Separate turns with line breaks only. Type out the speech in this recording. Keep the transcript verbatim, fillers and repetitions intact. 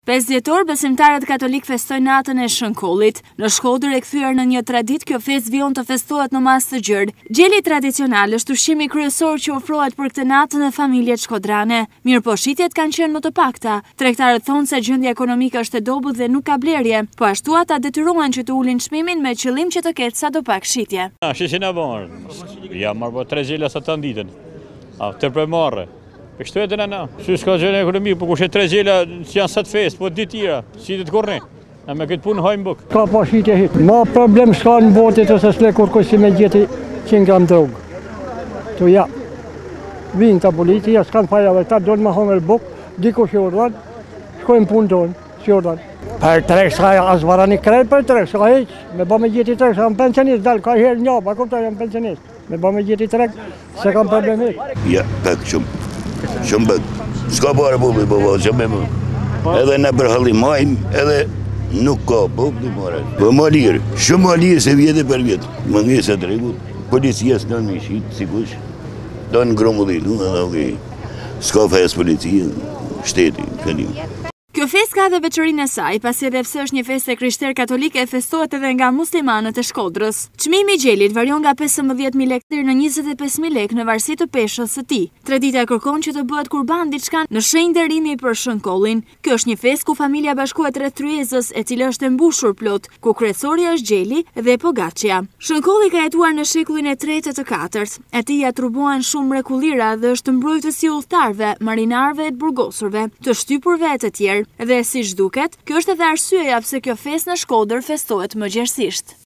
pesë dhjetor besimtarët katolik festojnë natën e Shënkollit. Në Shkodër e kthyer në një traditë, kjo festë vijon të festohet në mas të gjerë. Gjeli tradicional është ushqimi kryesor që ofrohet për këtë natë në familjet shkodrane. Mirëposhitjet kanë qenë më të pakta. Tregtarët thonë se gjendja ekonomike është e dobët dhe nuk ka blerje, po ashtu ata detyrohen që të ulin çmimin me qëllim që të ketë sadopak shitje.
Ah, shishin e bon. Ja marrë tre gjela sa të ditën. Ah, të premarrë. Kështu e të nëna. Që s'ka gjene ekonomi, po kushe tre gjela që janë sat fest, po ditë tira, si të të korne. E me këtë punë hajmë bukë.
Ka pa shite hitë. Ma problem s'ka në botit ose s'le kur kush si me gjeti qenë gram drogë. Tu ja, vinë të policia, s'kanë fajave, ta donë me hongër bukë, diko që urdan, shkojmë punë tonë, që urdan. Për trek s'ka as varani krej për trek, s'ka heq, me ba me gjeti trek, s'ka më pensionist, dalë, ka herë një, pa kupta jam pensionist. Me ba me gjeti trek, se kam problem heq.
Ja, pek shumë. Shumë bëk, s'ka pare publi, po po, që me më. Edhe në përhallimajmë, edhe nuk ka publi, more. Po më lirë, shumë më lirë se vjetë për vjetë. Më nge se tregu, policia s'ka në mishit, si kush. Do në gromullitu, edhe s'ka fes policia, shteti, kënim.
Kjo festë ka dhe veçorinë e saj, pasi edhe pse është një festë e krishterë katolike, festohet edhe nga muslimanët e Shkodrës. Çmimi i gjelit varion nga pesëmbëdhjetë mijë lekë deri në njëzet e pesë mijë lekë në varësi të peshës së tij. Tradita kërkon që të bëhet kurban diçka në shenjë nderimi për Shënkollin. Kjo është një festë ku familja bashkohet rreth tryezës, e cila është e mbushur plot, ku kryesorja është gjeli dhe pogaçja. Shënkolli ka jetuar në shekullin e tretë e të katërt. Atij ja trubohen shumë mrekullira dhe është mbrojtës i udhëtarëve, marinarëve e të burgosurve, të shtypurve e të tjerë. Dhe si duket, kjo është edhe arsyeja pse kjo festë në Shkodër festohet më gjerësisht.